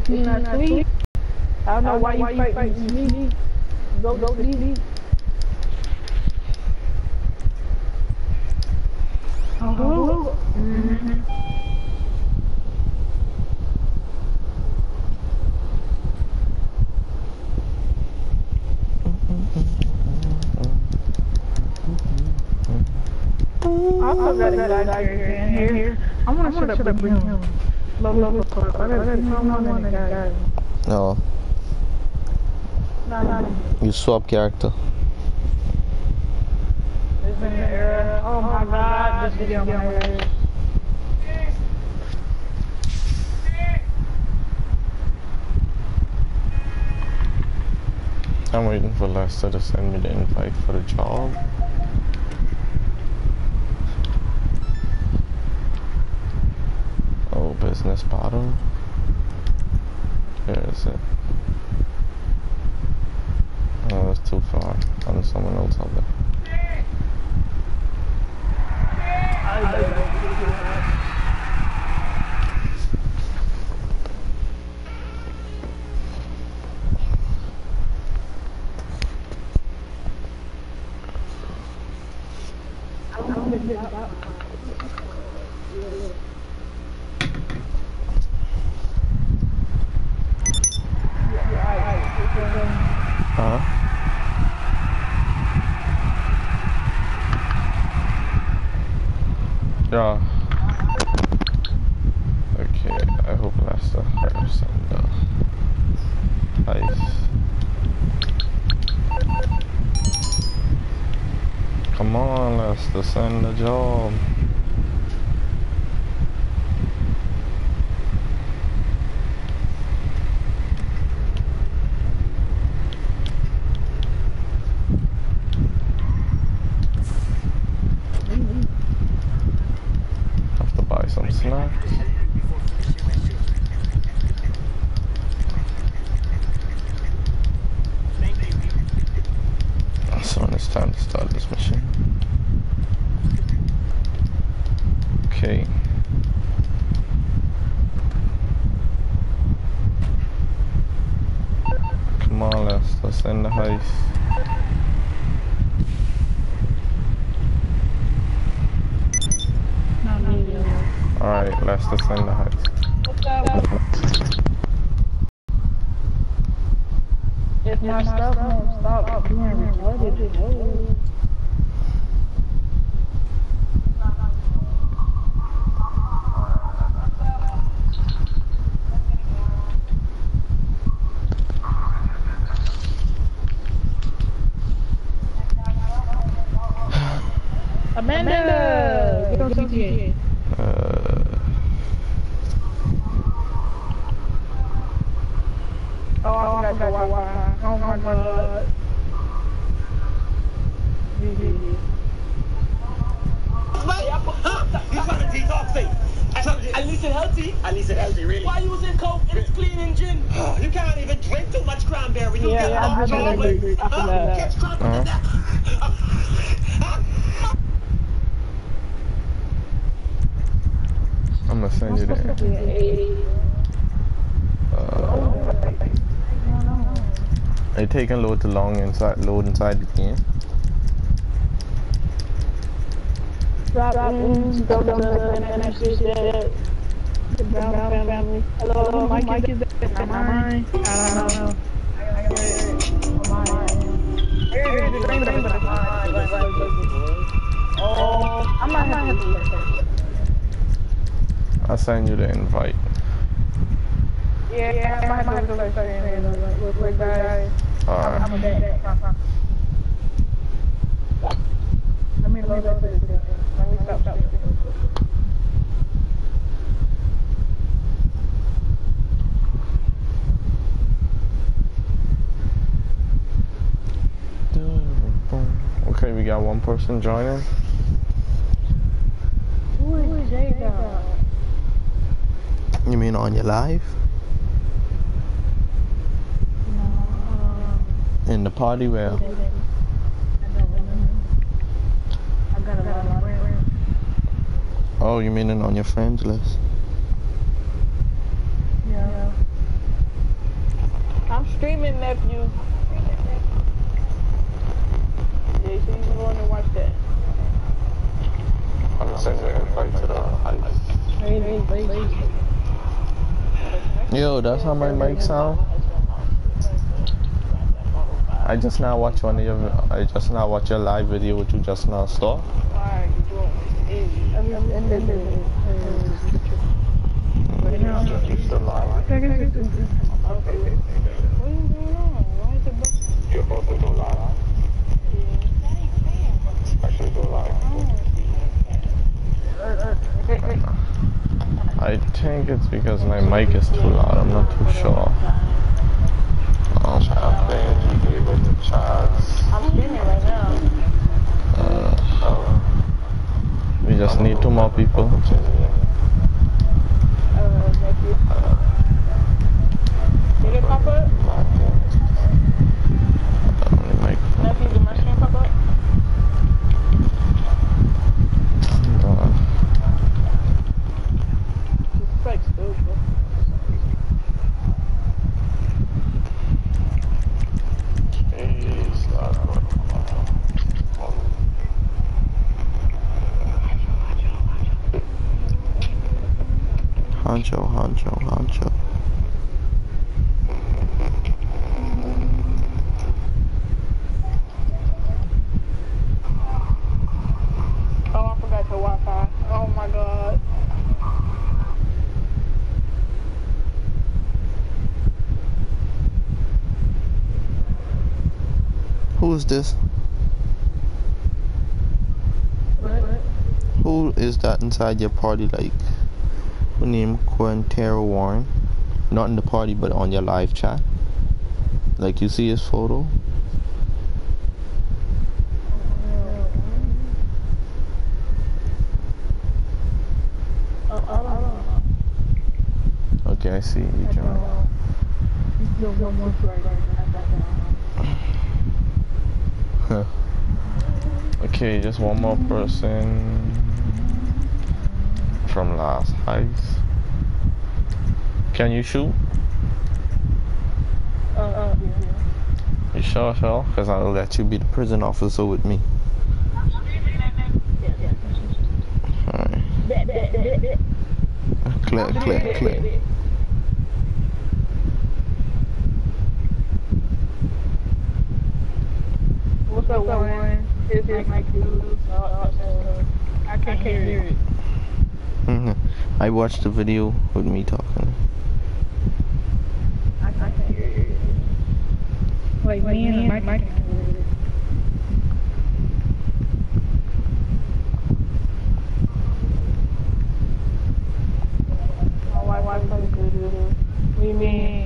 If you not sleep, I don't know why you fighting me. Go to sleep. Oh, I forgot that guy here. I want to shut up bring him. Love talk. I gotta see someone in the guy. No. You swap character. It's been the era. Oh my god, this video my ass. I'm waiting for Lester to send me the invite for the job. Oh, business bottle. Where is it? Oh, that's too far. I'm someone else out there. Yeah. Okay, I hope Lester has some ice. Come on, Lester, send the job. Have to buy some snacks. So it's time to start this mission. Okay. Come on, let's send the heist. Alright, let's send the heist. If my stuff won't stop being retarded, Amanda, get on CTA. Oh, I forgot the Wi-Fi. Oh my god. He's healthy. At least it's healthy. At least it's healthy, really. Why using coke and it's clean in gin? You can't even drink too much cranberry. You get I trouble. catch drunk to death. I'm gonna send you that. Are you taking load too long inside the game? Drop in, go to the NFC the Brown family. Hello, Mike is there. Mine. I don't know. Oh, I might have to look. I'll send you the invite. Yeah, I might have to look. We're guys. Alright. I'm a bad. Let me load up this. Let me stop. Okay, we got one person joining. Who is Jada? You mean on your live? No. In the party where? I got a lot of friends. Oh, you mean it on your friends list? Yeah. streaming, nephew. Yeah, so you can go in and watch that. I'm gonna send an invite to the heist. Yo, that's how my mic sound. I just now watch your live video which you just now saw. Alright, You still live? what are you doing? Why is it busting? You're supposed to go live. I should go live. I think it's because my mic is too loud. I'm not too sure. I'm playing GTA with the Chaz. I'm streaming right now. We just need 2 more people. Did it pop up? Nephew, did my stream pop up? It's like stupid. Honcho. Oh, I forgot your Wi-Fi. Oh my god. Who is this? What? Who is that inside your party? Like, who named Quintero Warren? Not in the party, but on your live chat. Like, you see his photo? Okay, I see you, John. Okay, just one more person from last heist. Can you shoot? Yeah. You sure? Because I'll let you be the prison officer with me. Alright. Click. What's up, Warren? It's Mike. I can't hear it. I watched the video with me talking. I can't hear it. Like me and Mike can't hear it. My wife is good. What do you mean?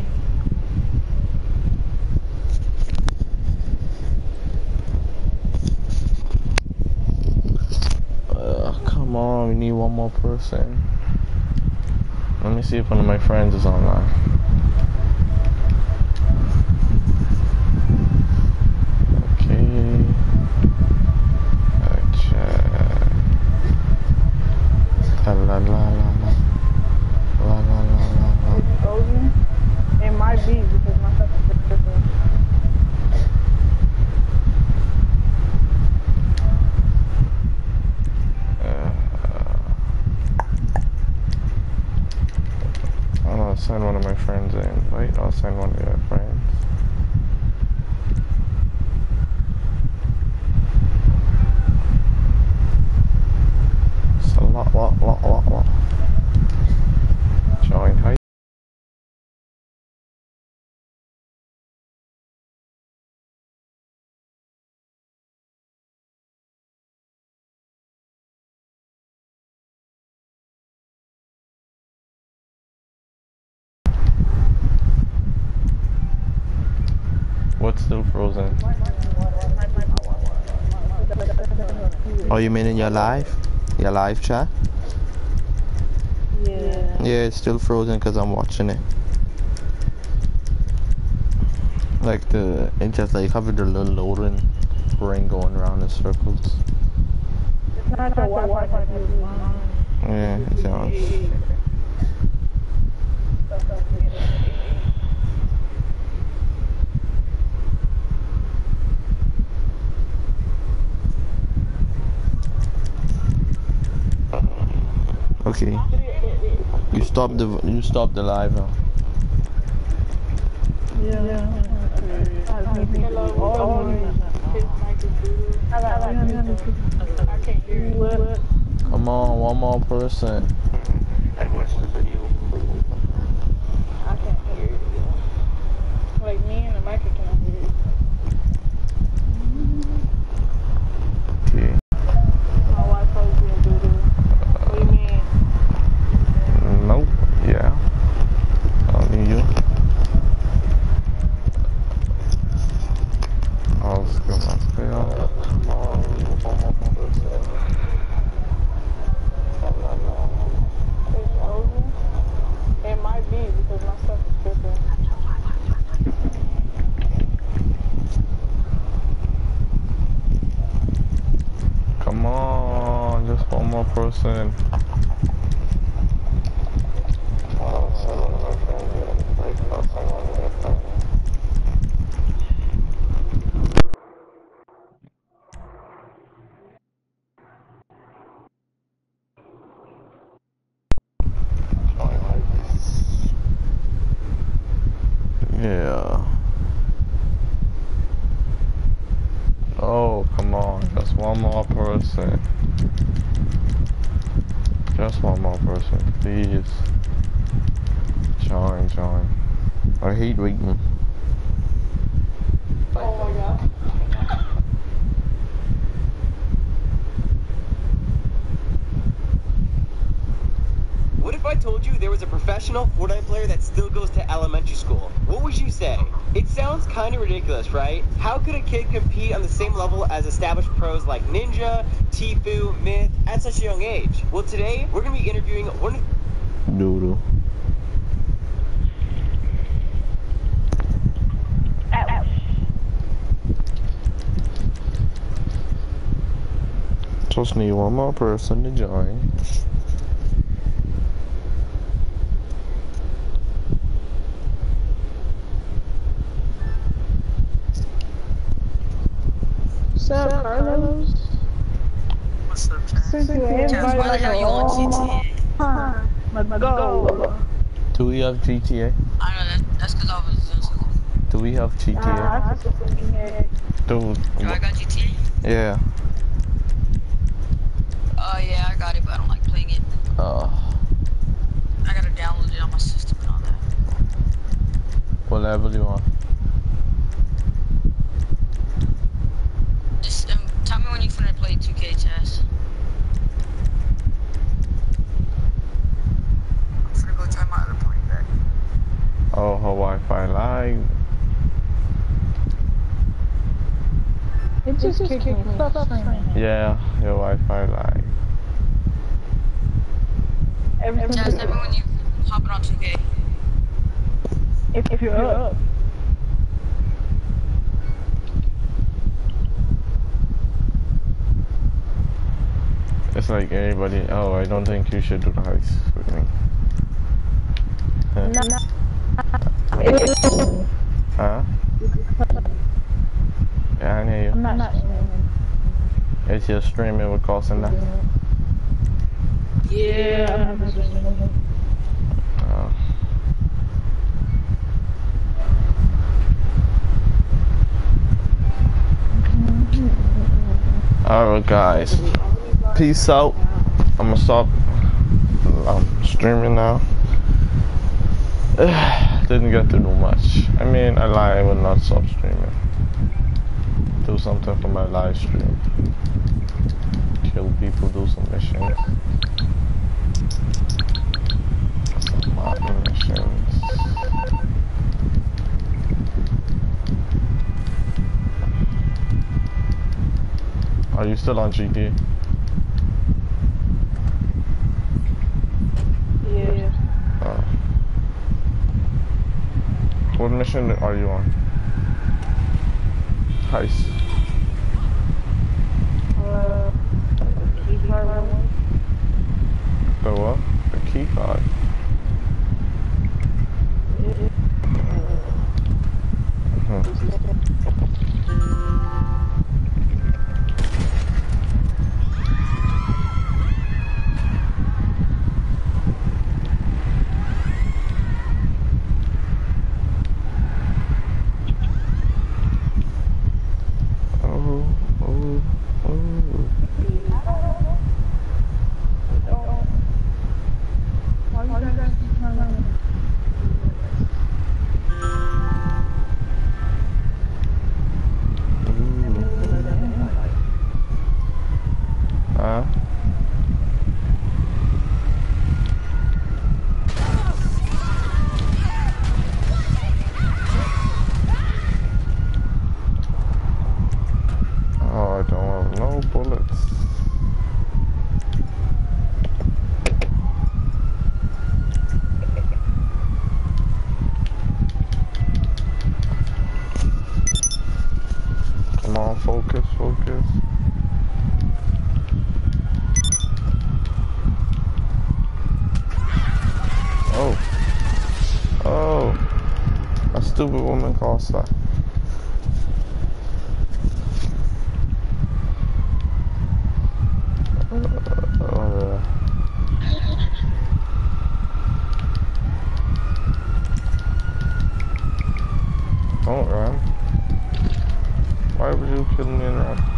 Come on, we need one more person. Let me see if one of my friends is online. Okay. Chat. La. It's frozen. It might be because my stuff is different. I'll send one of my friends an invite. I'll send one of your friends. So lot. Join height. What's still frozen? Oh, you mean in your live? Your live chat? Yeah. Yeah, it's still frozen because I'm watching it. Like it just like having the little loading ring going around in circles. It's not the Wi-Fi. Yeah, it's on. Okay. You stop the live now. Yeah. I can't hear you. Come on, one more person. I watched the video. I can't hear you. Like me and the mic cannot hear you. Okay. My Wi-Fi's being doo-doo. What do you mean? Nope. Yeah. Only you. I'll skill my spell. It's over? It might be because my stuff is tripping. Come on, just one more person. Yeah. Oh, come on, just one more person. Just one more person, please. Join. I hate waiting. Oh my god. What if I told you there was a professional Fortnite player that still goes to elementary school? What would you say? It sounds kind of ridiculous, right? How could a kid compete on the same level as established pros like Ninja, Tfue, Myth at such a young age? Well, today we're going to be interviewing one of Doodle. Just need one more person to join. What's up, Carlos? What's up, Chaz? Since you invited Why the hell you on GTA? Let's go. Do we have GTA? I know that's because I was in school. Do we have GTA? Dude. Do I got GTA? Yeah. Oh yeah, I got it, but I don't like playing it. I gotta download it on my system and all that. What level do you want? Just tell me when you're gonna play 2K, Chaz. I'm gonna go try my other party back. Oh, her Wi-Fi lag. It just kicked me. Stop streaming. Yeah, your Wi-Fi lag. Chaz, tell me when you hopping on 2K. If you're up. It's like everybody. Oh, I don't think you should do the heist with me. Huh? Yeah, I hear you. I'm not streaming. It's your streaming with costing that. Yeah, I'm not streaming. Alright guys, peace out. I'm gonna stop streaming now. Didn't get to do much. I mean, I lied, I would not stop streaming. Do something for my live stream. Kill people, do some missions. Some modding missions. Are you still on GTA? Yeah. What mission are you on? Heist. Key card one. The what? The key card. stupid woman cost that? Don't run. Why would you kill me and run?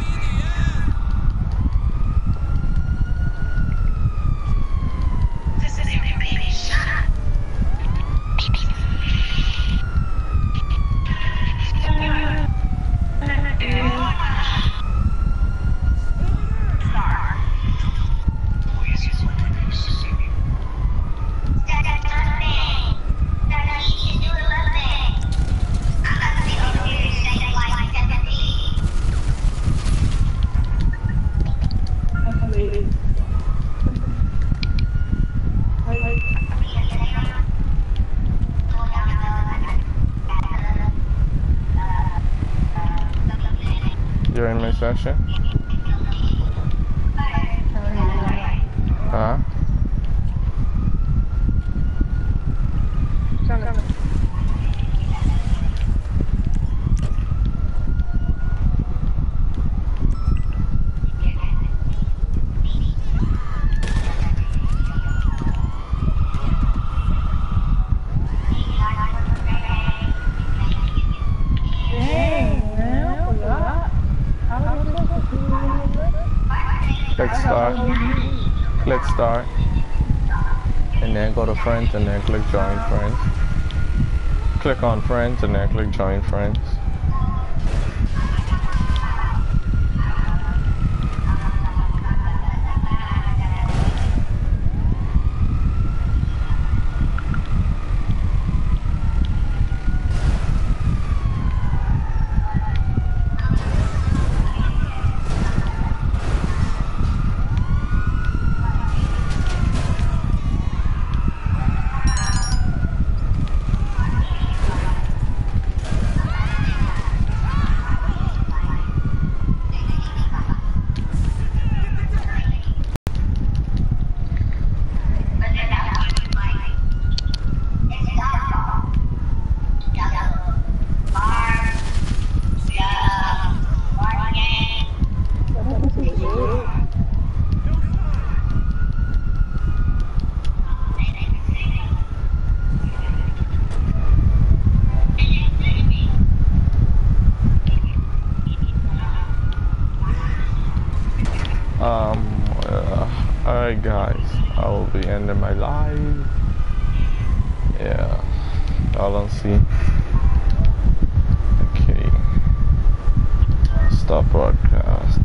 You're in my session? Huh? Click start, and then go to friends, and then click join friends. Click on friends, and then click join friends. Alright guys, I will be ending my live. Yeah, y'all don't see. Okay, stop broadcast.